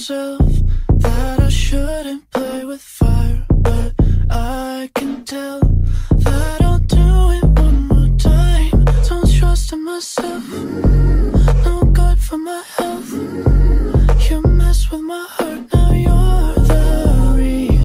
myself that I shouldn't play with fire, but I can tell